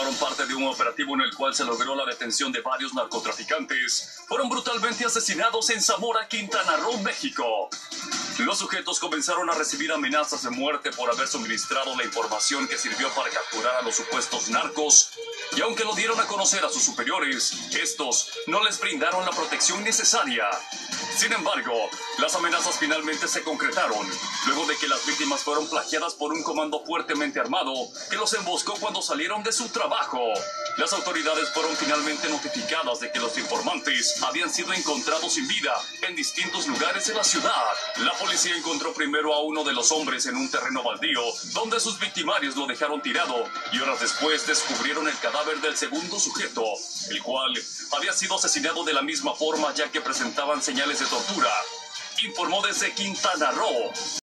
formaron parte de un operativo en el cual se logró la detención de varios narcotraficantes, fueron brutalmente asesinados en Zamora, Quintana Roo, México. Los sujetos comenzaron a recibir amenazas de muerte por haber suministrado la información que sirvió para capturar a los supuestos narcos, y aunque lo dieron a conocer a sus superiores, estos no les brindaron la protección necesaria. Sin embargo, las amenazas finalmente se concretaron, luego de que las víctimas fueron plagiadas por un comando fuertemente armado que los emboscó cuando salieron de su trabajo. Las autoridades fueron finalmente notificadas de que los informantes habían sido encontrados sin vida en distintos lugares de la ciudad. La policía encontró primero a uno de los hombres en un terreno baldío, donde sus victimarios lo dejaron tirado, y horas después descubrieron el cadáver del segundo sujeto, el cual había sido asesinado de la misma forma ya que presentaban señales de tortura, informó desde Quintana Roo.